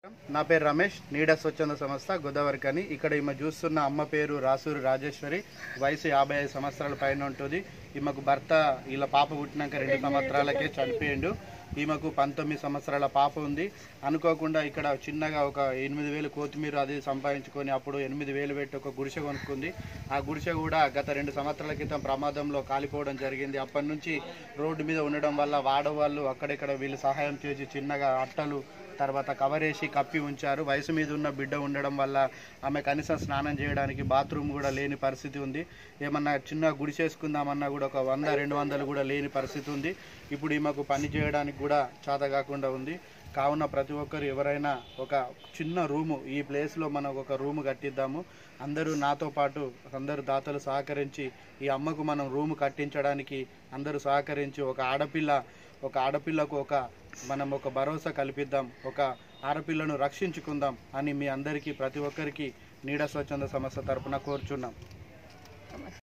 నా పేరు రమేష్. నీడా స్వచ్ఛంద సంస్థ గోదావరికని. ఇక్కడ ఈమె చూస్తున్న అమ్మ పేరు రాసూరి రాజేశ్వరి. వయసు 55 సంవత్సరాల పైన ఉంటుంది. ఈమెకు భర్త ఇలా పాప పుట్టినాక 2 సంవత్సరాలకే చనిపోయిండు. ఈమెకు 19 సంవత్సరాల పాప ఉంది. అనుకోకుండా ఇక్కడ చిన్నగా ఒక 8,000 కొత్తిమీర అది సంపాదించుకొని అప్పుడు 8,000 పెట్టి ఒక గుడిసె కొనుక్కుంది. ఆ గుడిసె కూడా గత 2 సంవత్సరాల క్రితం ప్రమాదంలో కాలిపోవడం జరిగింది. అప్పటి నుంచి రోడ్డు మీద ఉండడం వల్ల వాడవాళ్ళు అక్కడెక్కడ వీళ్ళు సహాయం చేసి చిన్నగా అట్టలు తర్వాత కవర్ వేసి కప్పి ఉంచారు. వయసు మీద ఉన్న బిడ్డ ఉండడం వల్ల ఆమె కనీసం స్నానం చేయడానికి బాత్రూమ్ కూడా లేని పరిస్థితి ఉంది. ఏమన్నా చిన్న గుడిసేసుకుందామన్నా కూడా ఒక 100-200 కూడా లేని పరిస్థితి ఉంది. ఇప్పుడు ఈమెకు పని చేయడానికి కూడా చేత కాకుండా ఉంది. కావున ప్రతి ఒక్కరు ఎవరైనా ఒక చిన్న రూము ఈ ప్లేస్లో మనం ఒక రూము కట్టిద్దాము. అందరూ నాతో పాటు అందరు దాతలు సహకరించి ఈ అమ్మకు మనం రూము కట్టించడానికి అందరూ సహకరించి ఒక ఆడపిల్లకు మనం ఒక భరోసా కల్పిద్దాం, ఒక ఆడపిల్లను రక్షించుకుందాం అని మీ అందరికీ ప్రతి ఒక్కరికి నీడా స్వచ్ఛంద సంస్థ తరపున కోరుచున్నాం.